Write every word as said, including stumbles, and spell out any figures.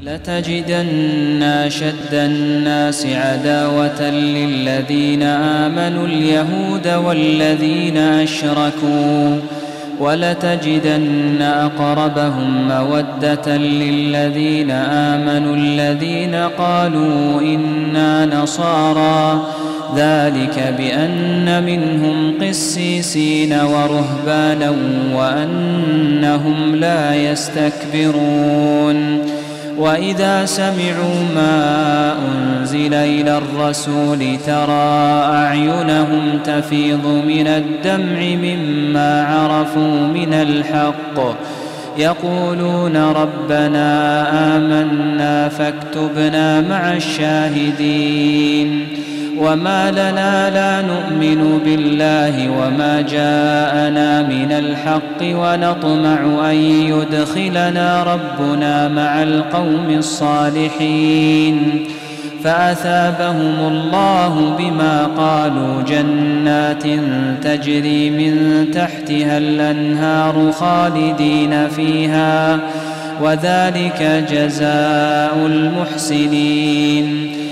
لتجدن أشد الناس عداوة للذين آمنوا اليهود والذين أشركوا ولتجدن أقربهم مودة للذين آمنوا الذين قالوا إنا نصارى ذلك بأن منهم قسيسين ورهبانا وأنهم لا يستكبرون وإذا سمعوا ما أنزل إلى الرسول ترى أعينهم تفيض من الدمع مما عرفوا من الحق يقولون ربنا آمنا فاكتبنا مع الشاهدين وما لنا لا نؤمن بالله وما جاءنا من الحق ونطمع أن يدخلنا ربنا مع القوم الصالحين فأثابهم الله بما قالوا جنات تجري من تحتها الأنهار خالدين فيها وذلك جزاء المحسنين